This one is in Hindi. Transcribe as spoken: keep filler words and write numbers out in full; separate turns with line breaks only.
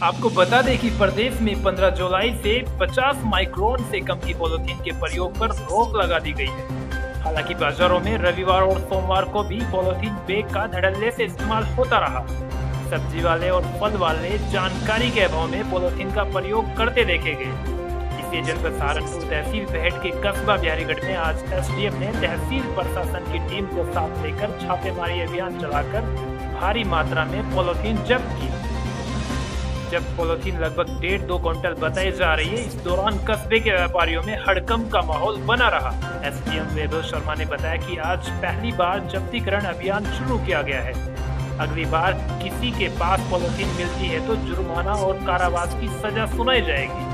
आपको बता दें कि प्रदेश में पंद्रह जुलाई से पचास माइक्रोन से कम की पॉलीथीन के प्रयोग पर रोक लगा दी गई है। हालांकि बाजारों में रविवार और सोमवार को भी पॉलीथीन बैग का धड़ल्ले से इस्तेमाल होता रहा। सब्जी वाले और फल वाले जानकारी के अभाव में पॉलीथीन का प्रयोग करते देखे गए। इसी जनपद सहारनपुर तहसील बेहट के कस्बा बिहारीगढ़ में आज एसडीएम ने तहसील प्रशासन की टीम को साथ लेकर छापेमारी अभियान चलाकर भारी मात्रा में पॉलीथीन जब्त की। जब पॉलीथीन लगभग डेढ़ दो क्विंटल बताई जा रही है। इस दौरान कस्बे के व्यापारियों में हड़कंप का माहौल बना रहा। एसडीएम वैभव शर्मा ने बताया कि आज पहली बार जब्तीकरण अभियान शुरू किया गया है। अगली बार किसी के पास पॉलीथीन मिलती है तो जुर्माना और कारावास की सजा सुनाई जाएगी।